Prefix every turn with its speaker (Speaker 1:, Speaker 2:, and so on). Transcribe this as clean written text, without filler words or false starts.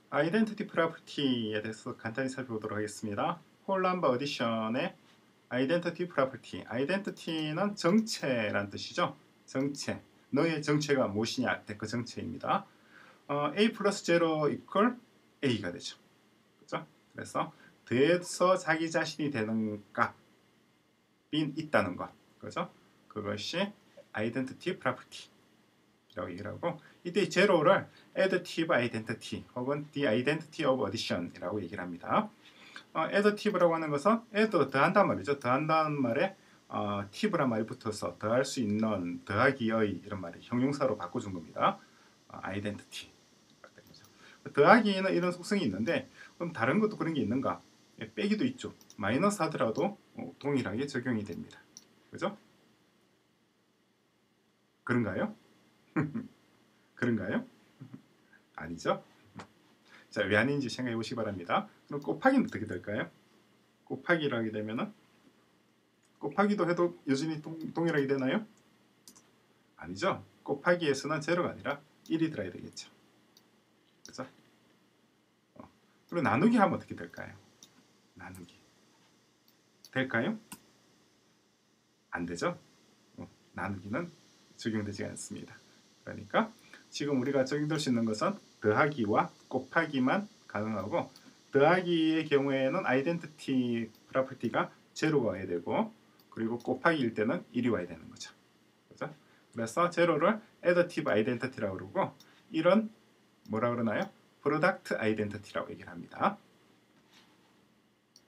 Speaker 1: 아이덴티티 프로퍼티에 대해서 간단히 살펴보도록 하겠습니다. 홀 넘버 어디션의 아이덴티티 프로퍼티. 아이덴티티는 정체란 뜻이죠. 정체. 너의 정체가 무엇이냐? 그 정체입니다. A 플러스 제로 이퀄 A가 되죠. 그죠? 그래서 돼서 자기 자신이 되는 값이 있다는 것. 그죠? 그것이 아이덴티티 프로퍼티라고 얘기를 하고, 이때 제로를 additive identity 혹은 the identity of addition이라고 얘기를 합니다. additive라고 하는 것은 add 더한다는 말이죠. 더한다는 말에 tive란 말이 붙어서 더할 수 있는, 더하기의 이런 말이 형용사로 바꿔준 겁니다. identity. 더하기에는 이런 속성이 있는데 그럼 다른 것도 그런 게 있는가? 빼기도 있죠. 마이너스 하더라도 동일하게 적용이 됩니다. 그죠? 그런가요? 그런가요? 아니죠? 자, 왜 아닌지 생각해 보시기 바랍니다. 그럼 곱하기는 어떻게 될까요? 곱하기를 하게 되면은 곱하기도 해도 여전히 동일하게 되나요? 아니죠. 곱하기에서는 제로가 아니라 1이 들어야 되겠죠. 그죠? 그리고 나누기 하면 어떻게 될까요? 나누기 될까요? 안 되죠. 나누기는 적용되지 않습니다. 그러니까 지금 우리가 적용될 수 있는 것은 더하기와 곱하기만 가능하고, 더하기의 경우에는 아이덴티티 프로퍼티가 제로가 와야 되고, 그리고 곱하기일 때는 1이 와야 되는 거죠. 그렇죠? 그래서 제로를 additive identity라고 그러고, 이런 뭐라 그러나요? product identity라고 얘기를 합니다.